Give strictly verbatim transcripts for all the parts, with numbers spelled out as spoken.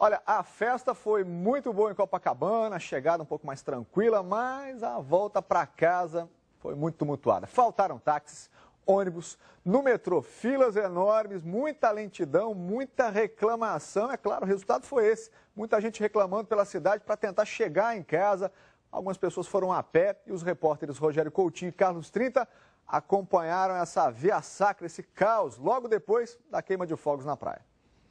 Olha, a festa foi muito boa em Copacabana, a chegada um pouco mais tranquila, mas a volta para casa foi muito tumultuada. Faltaram táxis, ônibus, no metrô filas enormes, muita lentidão, muita reclamação. É claro, o resultado foi esse. Muita gente reclamando pela cidade para tentar chegar em casa. Algumas pessoas foram a pé e os repórteres Rogério Coutinho e Carlos Trinta acompanharam essa via sacra, esse caos, logo depois da queima de fogos na praia.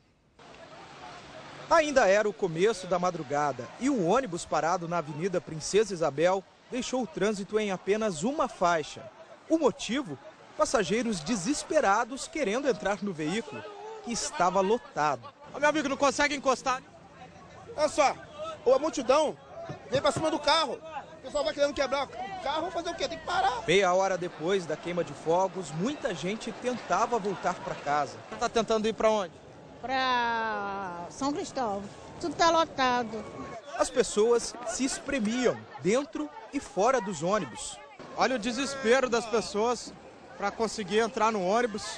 Ainda era o começo da madrugada e o ônibus parado na Avenida Princesa Isabel deixou o trânsito em apenas uma faixa. O motivo? Passageiros desesperados querendo entrar no veículo, que estava lotado. Ô, meu amigo, não consegue encostar? Olha só, a multidão vem para cima do carro. O pessoal vai querendo quebrar o carro, vamos fazer o quê? Tem que parar. Meia hora depois da queima de fogos, muita gente tentava voltar para casa. Tá tentando ir para onde? Para São Cristóvão. Tudo está lotado. As pessoas se espremiam dentro e fora dos ônibus. Olha o desespero das pessoas para conseguir entrar no ônibus.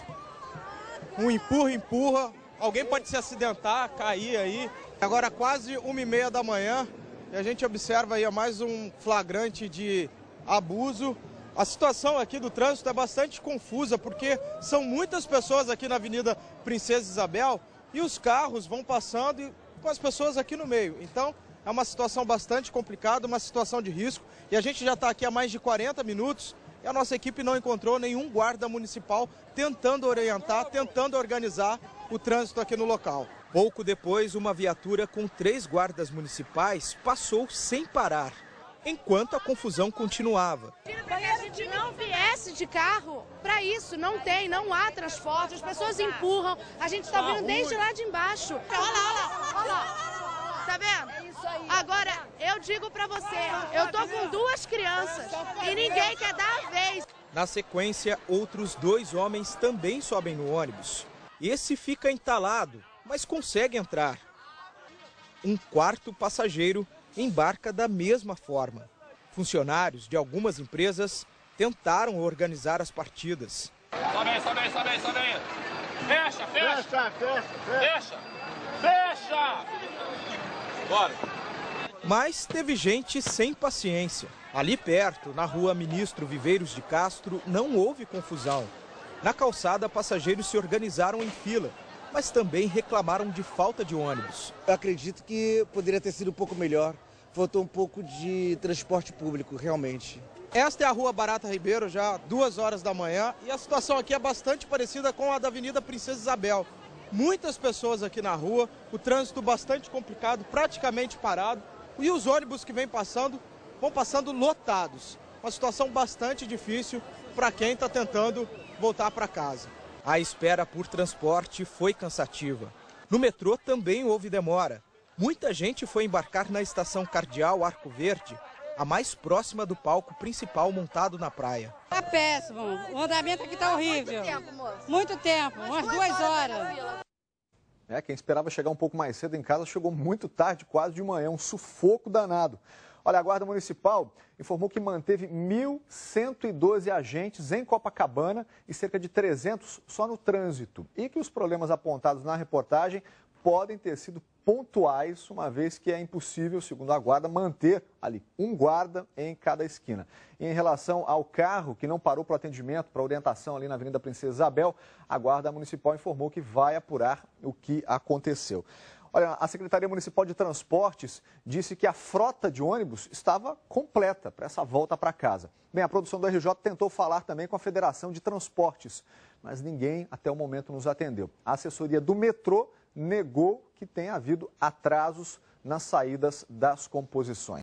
Um empurra, empurra. Alguém pode se acidentar, cair aí. Agora quase uma e meia da manhã e a gente observa aí mais um flagrante de abuso. A situação aqui do trânsito é bastante confusa porque são muitas pessoas aqui na Avenida Princesa Isabel e os carros vão passando e com as pessoas aqui no meio. Então é uma situação bastante complicada, uma situação de risco e a gente já está aqui há mais de quarenta minutos e a nossa equipe não encontrou nenhum guarda municipal tentando orientar, tentando organizar o trânsito aqui no local. Pouco depois, uma viatura com três guardas municipais passou sem parar, enquanto a confusão continuava. Para que a gente não viesse de carro, para isso, não tem, não há transporte, as pessoas empurram, a gente está vendo desde lá de embaixo. Olha lá, olha lá, olha lá, tá vendo? Agora, eu digo para você, eu tô com duas crianças e ninguém quer dar a vez. Na sequência, outros dois homens também sobem no ônibus. Esse fica entalado, mas consegue entrar. Um quarto passageiro embarca da mesma forma. Funcionários de algumas empresas tentaram organizar as partidas. Sobe aí, sobe aí, sobe aí, sobe aí. Fecha, fecha. Fecha, fecha, Fecha. Fecha. Bora. Mas teve gente sem paciência. Ali perto, na rua Ministro Viveiros de Castro, não houve confusão. Na calçada, passageiros se organizaram em fila, mas também reclamaram de falta de ônibus. Eu acredito que poderia ter sido um pouco melhor. Faltou um pouco de transporte público, realmente. Esta é a Rua Barata Ribeiro, já duas horas da manhã, e a situação aqui é bastante parecida com a da Avenida Princesa Isabel. Muitas pessoas aqui na rua, o trânsito bastante complicado, praticamente parado, e os ônibus que vêm passando, vão passando lotados. Uma situação bastante difícil para quem está tentando voltar para casa. A espera por transporte foi cansativa. No metrô também houve demora. Muita gente foi embarcar na estação Cardeal Arco Verde, a mais próxima do palco principal montado na praia. Está péssimo. O andamento aqui está horrível. Muito tempo, moço? Muito tempo, umas duas horas. É, quem esperava chegar um pouco mais cedo em casa chegou muito tarde, quase de manhã, um sufoco danado. Olha, a Guarda Municipal informou que manteve mil cento e doze agentes em Copacabana e cerca de trezentos só no trânsito. E que os problemas apontados na reportagem podem ter sido pontuais, uma vez que é impossível, segundo a Guarda, manter ali um guarda em cada esquina. E em relação ao carro que não parou para o atendimento, para orientação ali na Avenida Princesa Isabel, a Guarda Municipal informou que vai apurar o que aconteceu. Olha, a Secretaria Municipal de Transportes disse que a frota de ônibus estava completa para essa volta para casa. Bem, a produção do R J tentou falar também com a Federação de Transportes, mas ninguém até o momento nos atendeu. A assessoria do metrô negou que tenha havido atrasos nas saídas das composições.